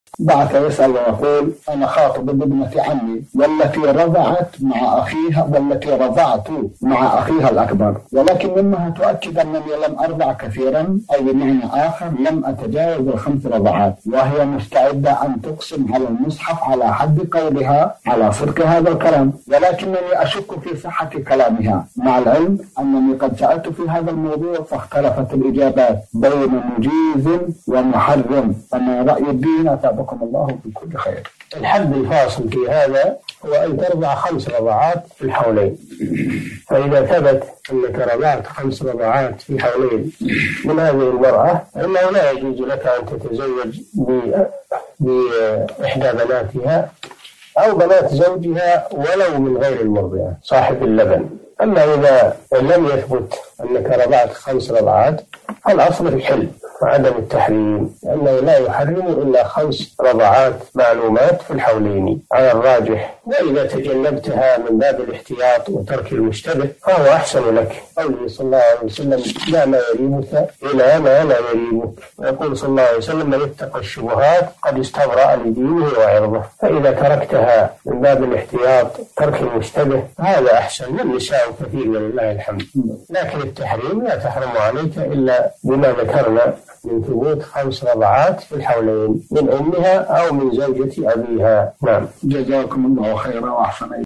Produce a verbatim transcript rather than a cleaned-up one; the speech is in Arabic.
بعث يسأل ويقول: أنا خاطب بابنة عمي والتي رضعت مع أخيها والتي رضعت مع أخيها الأكبر، ولكن منها تؤكد أنني لم أرضع كثيرا، أي بمعنى آخر لم أتجاوز الخمس رضعات، وهي مستعدة أن تقسم على المصحف على حد قولها على صدق هذا الكلام، ولكنني أشك في صحة كلامها، مع العلم أنني قد سألت في هذا الموضوع فاختلفت الإجابات بين مجيز ومحرم، فما رأي الدين؟ أتابعكم الله بكل خير. الحد الفاصل في هذا هو أن ترضع خمس رضعات في الحولين، فإذا ثبت أنك رضعت خمس رضعات في الحولين من هذه المرأة فإنه لا يجوز لك أن تتزوج بإحدى بناتها أو بنات زوجها ولو من غير المرضعة صاحب اللبن. أما إذا لم يثبت أنك رضعت خمس رضعات فالأصل في الحل وعدم التحريم، لأنه لا يحرم إلا خمس رضعات معلومات في الحولين على الراجح، وإذا تجنبتها من باب الاحتياط وترك المشتبه فهو أحسن لك. قوله صلى الله عليه وسلم: لا ما يريبك إلى ما لا يريبك، ويقول صلى الله عليه وسلم: من اتقى الشبهات قد استبرأ لدينه وعرضه. فإذا تركتها من باب الاحتياط ترك المشتبه هذا أحسن. النساء كثير ولله الحمد، لكن التحريم لا تحرم عليك إلا بما ذكرنا من ثبوت خمس رضعات في الحولين من أمها أو من زوجة أبيها. نعم. جزاكم الله خيرا وأحسن.